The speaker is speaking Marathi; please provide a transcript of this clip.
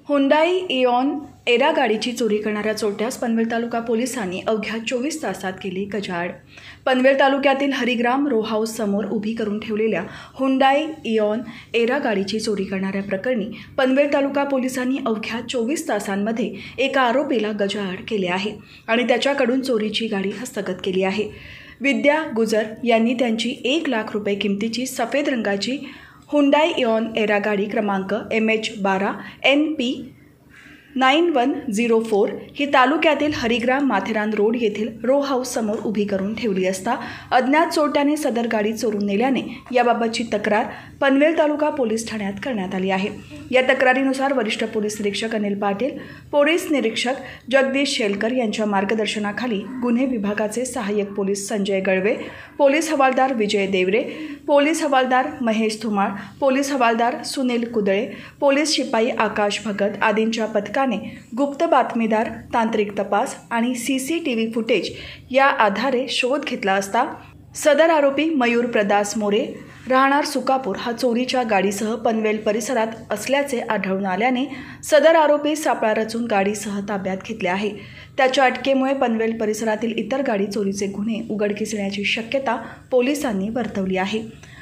हुंडाई इऑन एरा गाडीची चोरी करणाऱ्या चोरट्यास पनवेल तालुका पोलिसांनी अवघ्या 24 तासात केली गजाआड। पनवेल तालुक्यातील हरिग्राम रो हाऊस समोर उभी करून ठेवलेल्या हुंडाई इऑन एरा गाडीची चोरी करणाऱ्या प्रकरणी पनवेल तालुका पोलिसांनी अवघ्या 24 तासांमध्ये एका आरोपीला गजाआड केले आहे आणि त्याच्याकडून चोरीची गाडी हस्तगत केली आहे। विद्या गुजर यांनी त्यांची 1 लाख रुपये किमतीची सफेद रंगाची हुंडाई इऑन एरा गाडी क्रमांक MH12 NP 9104 ही तालुक्यातील हरिग्राम माथेरान रोड येथील रो हाऊस समोर उभी करून ठेवली असता अज्ञात चोरट्याने सदर गाडी चोरून नेल्याने याबाबतची तक्रार पनवेल तालुका पोलीस ठाण्यात करण्यात आली आहे। या तक्रारीनुसार वरिष्ठ पोलीस निरीक्षक अनिल पाटील, पोलीस निरीक्षक जगदीश शेलकर यांच्या मार्गदर्शनाखाली गुन्हे विभागाचे सहाय्यक पोलीस संजय गळवे, पोलीस हवालदार विजय देवरे, पोलीस हवालदार महेश धुमाळ, पोलीस हवालदार सुनील कुदळे, पोलीस शिपाई आकाश भगत आदींच्या पथकाने गुप्त बातमीदार, तांत्रिक तपास आणि CCTV फुटेज या आधारे शोध घेतला असता सदर आरोपी मयूर प्रदास मोरे राहणार सुकापूर हा चोरीच्या गाडीसह पनवेल परिसरात असल्याचे आढळून आल्याने सदर आरोपी सापळा रचून गाडीसह ताब्यात घेतले आहे। त्याच्या अटकेमुळे पनवेल परिसरातील इतर गाडी चोरीचे गुन्हे उघडकीस येण्याची शक्यता पोलिसांनी वर्तवली आहे।